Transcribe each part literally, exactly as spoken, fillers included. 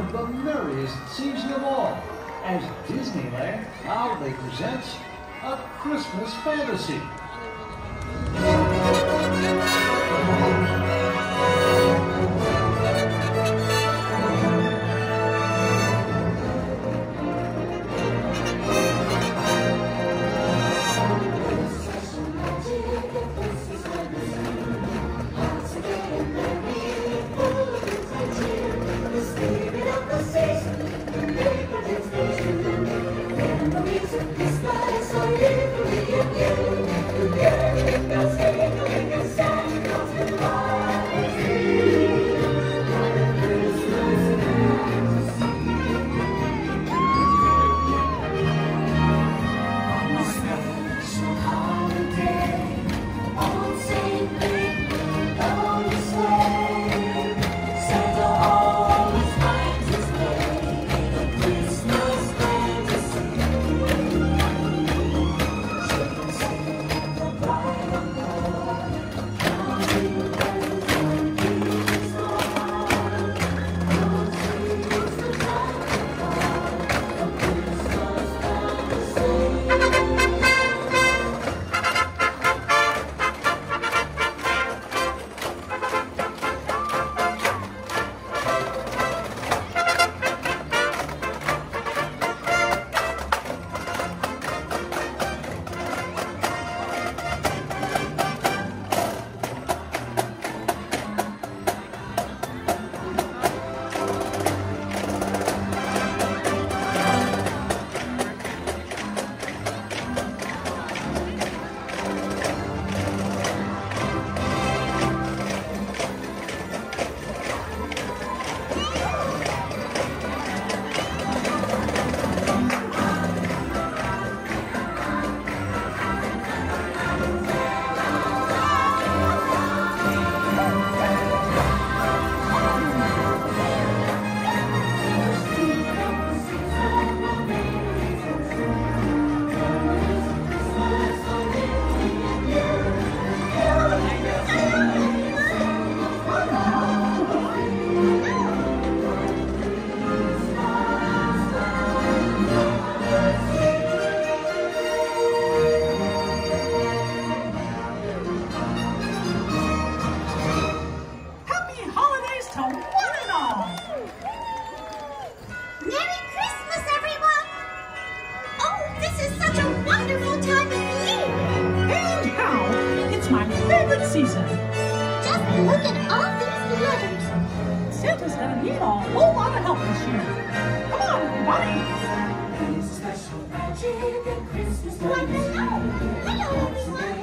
of the merriest season of all, as Disneyland proudly presents A Christmas Fantasy. Season. Just look at all these letters. Santa's gonna need a whole lot of help this year. Come on, everybody. There's special magic at Christmas. Why, hello. Hello, everyone.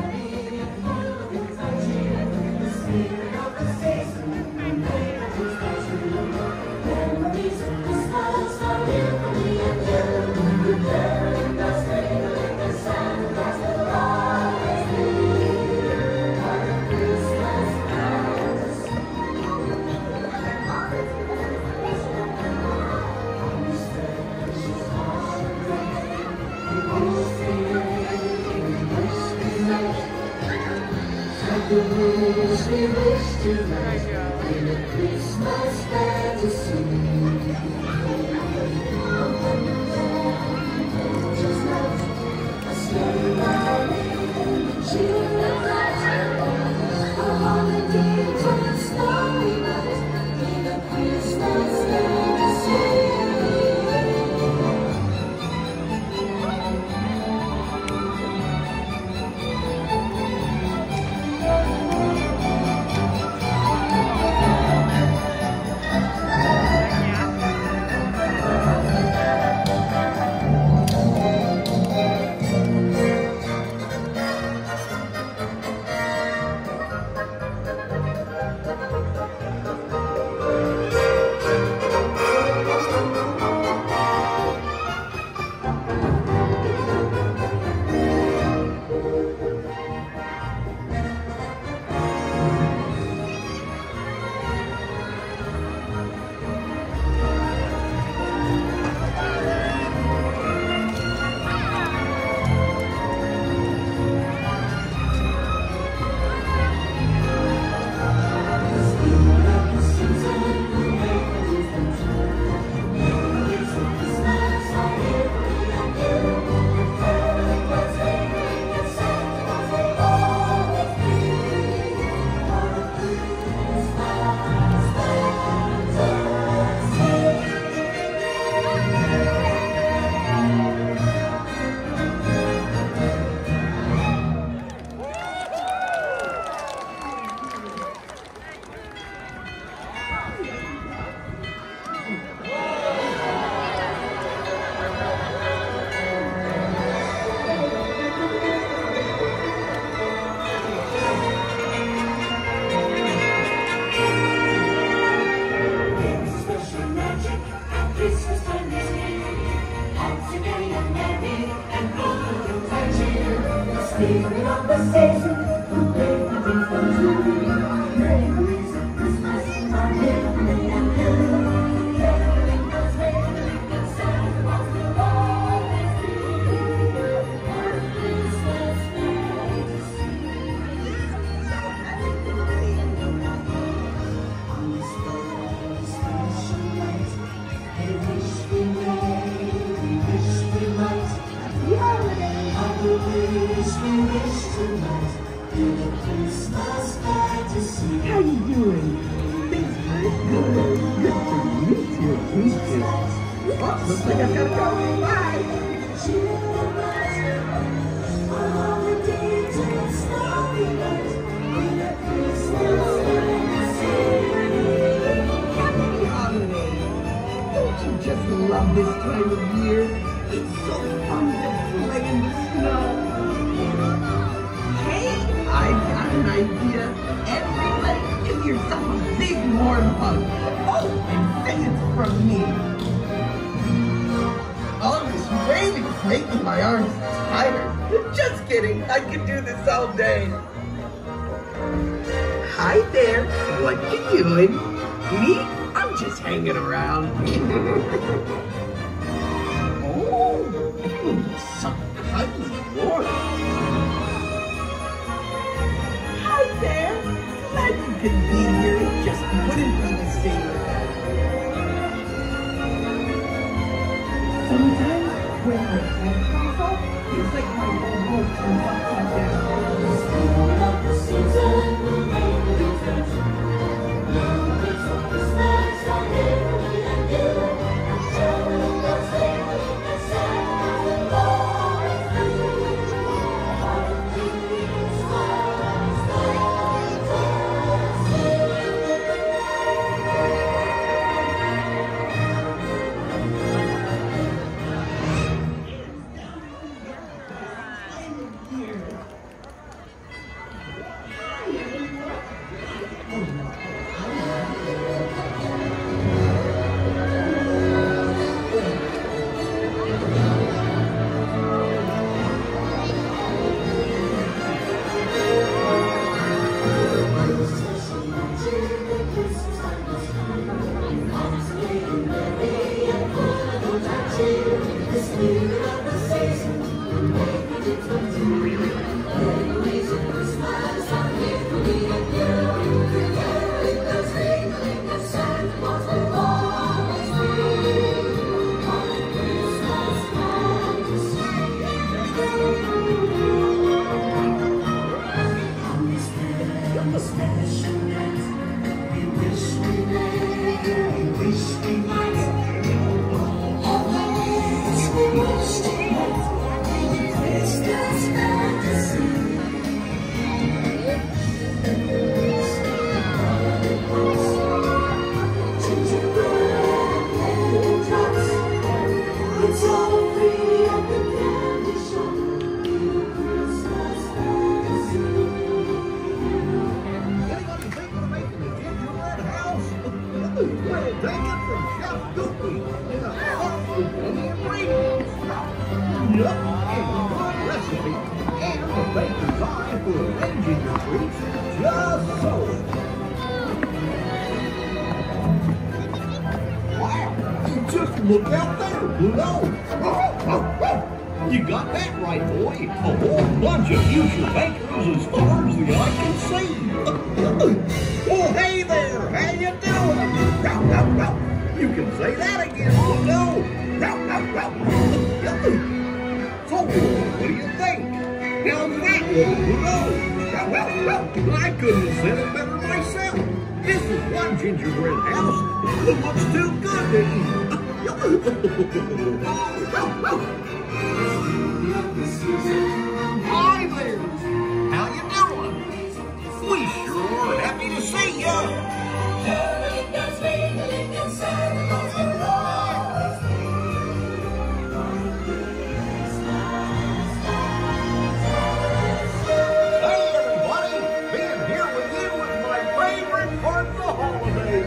The spirit of the season and miracles are true. Memories of Christmas are here for me and you. Preparing the sailing and Santa Claus will always be. The rules we wish to make in a Christmas fantasy. Just like a sleigh ride in the chill of night, a holiday to a snowy night in a Christmas fantasy. spirit of the season will make the dreams come true. Memories of Christmas are heavenly and new. Caroling goes merrily and Santa Claus will always be our Christmas fantasy. On this very special night, we wish we may, we wish we might. Happy holiday! I wish we wish tonight in a Christmas fantasy. How you doing? Things good? Good. Good to meet you. Me too. Oh, looks like I've got to go. Bye. On holidays and snowy night in a Christmas fantasy. Happy holiday. Don't you just love this time of year? It's so fun to play in the snow. Hey, I've got an idea. Everybody give yourself a big warm hug. Oh, and say it's from me. All this waving's making my arms tired. Just kidding. I could do this all day. Hi there. What you doing? Me? I'm just hanging around. Oh, so cuddly warm. Hi there. Glad you could be here. It just wouldn't be the same without you. Sometimes when my head comes off, it's like my whole world turns upside down. The spirit of the season will make the dreams come true. Memories of Christmas are heavenly and new. Caroling goes merrily and Santa will always be our Christmas Look out there, below. You got that right, boy. A whole bunch of future bakers as far as the eye can see. Well, hey there, how you doing? You can say that again, Pluto. So, what do you think? How's that one, Pluto? I couldn't have said it better myself. This is one gingerbread house that looks too good to eat. Hi there! How you doing? We sure are happy to see ya! Caroling goes merrily and Santa Claus will always be our Christmas fantasy. Hey everybody! Being here with you is my favorite part of the holidays!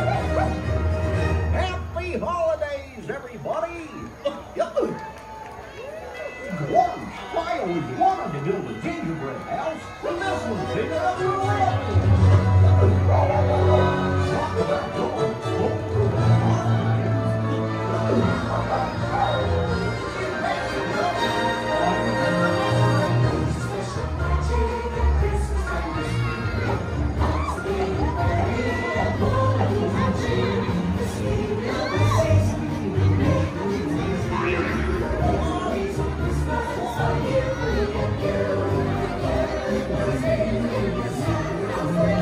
Happy holidays, everybody! Gosh, wanted to build a gingerbread house, and this was big enough for all. Talk about going Thank you.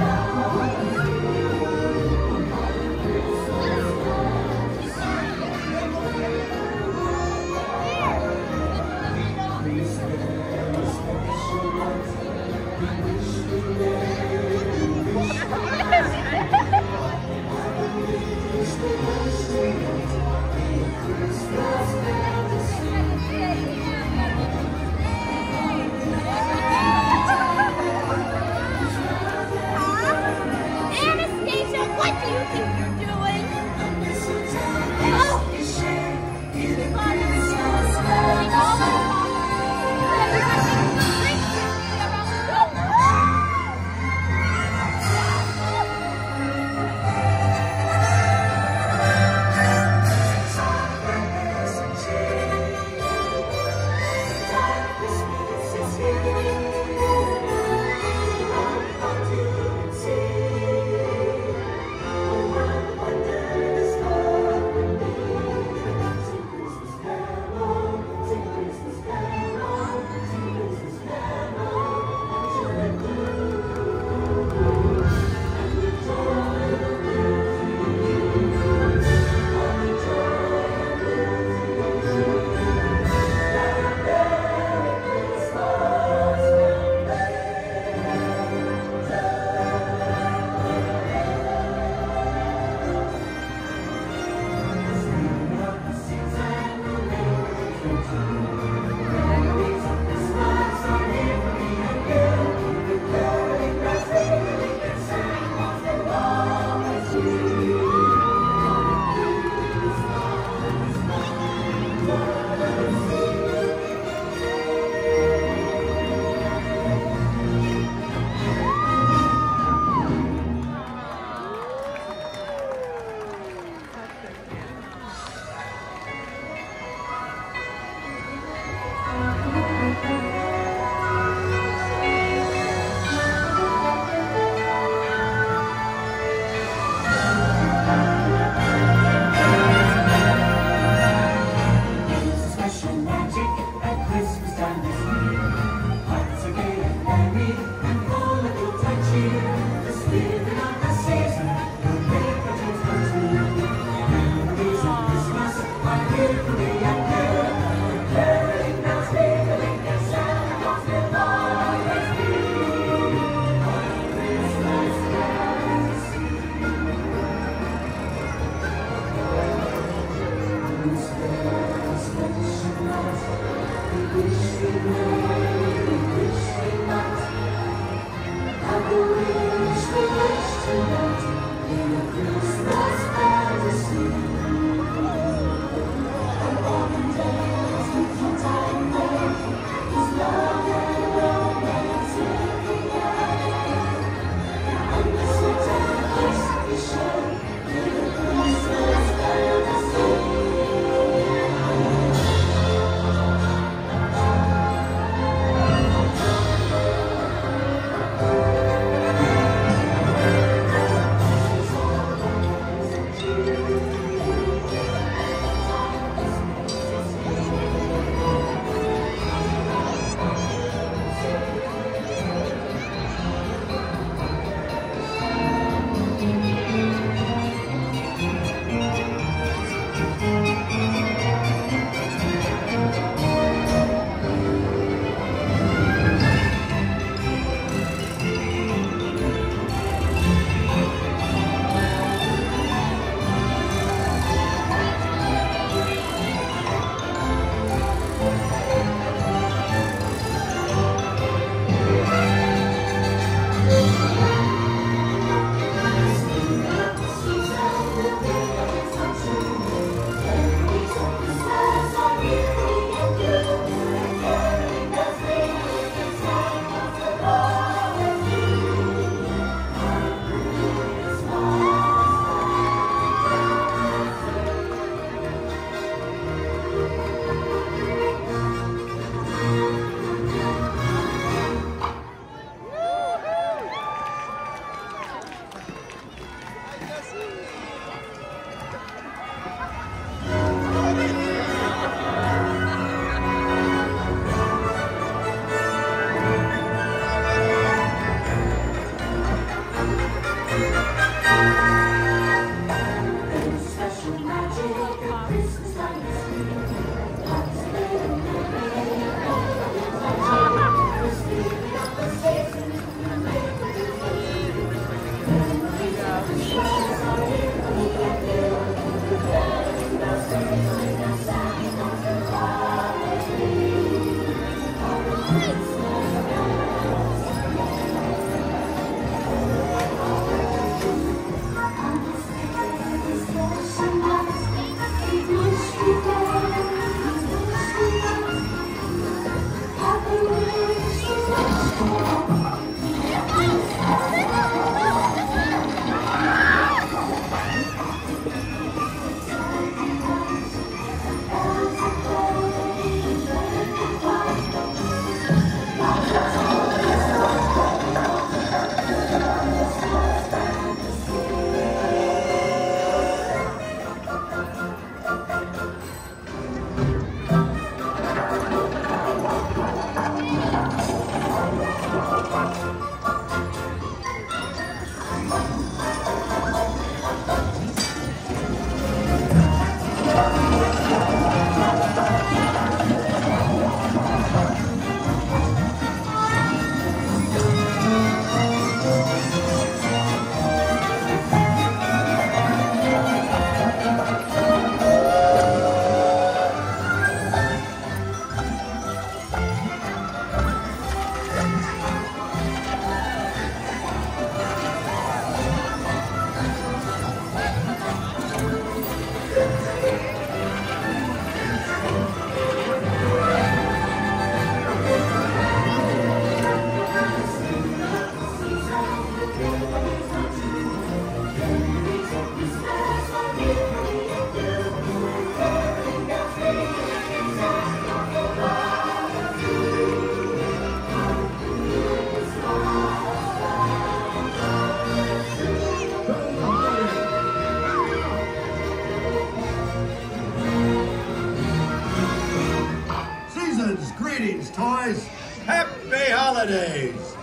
holidays.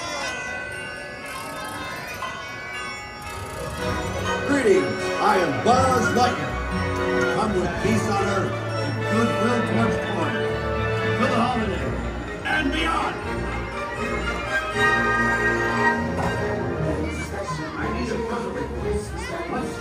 Greetings, I am Buzz Lightyear. Come with peace on earth and goodwill towards toys. For the holidays and beyond. I need a puzzle. What's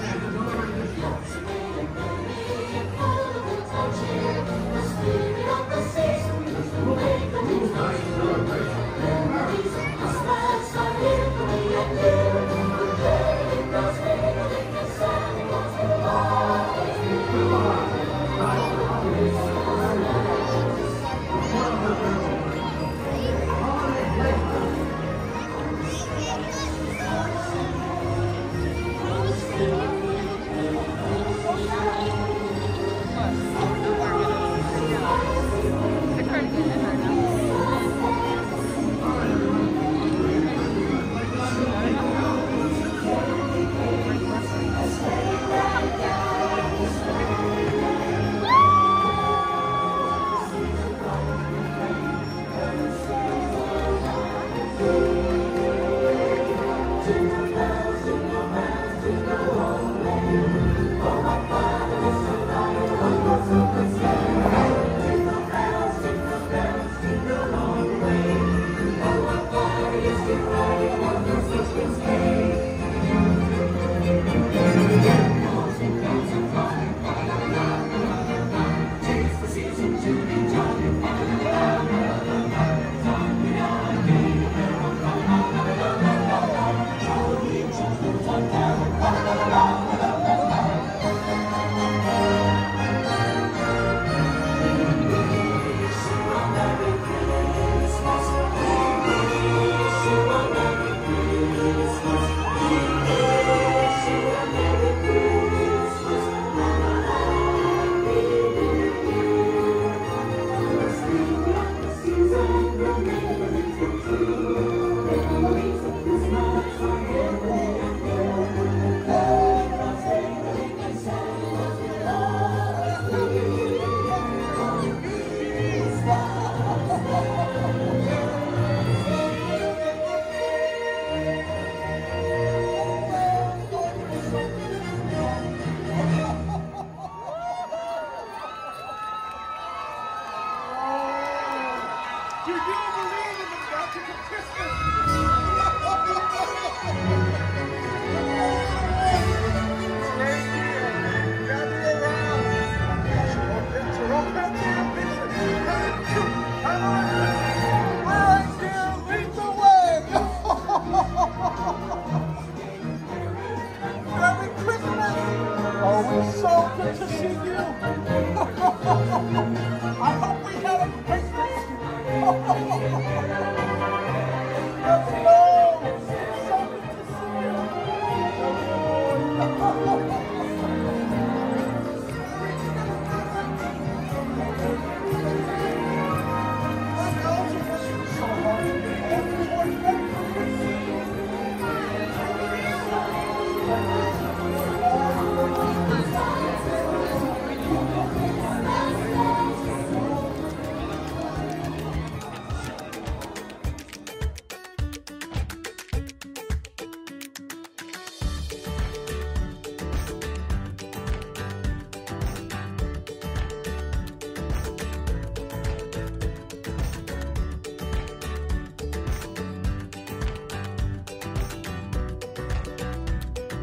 Let's go!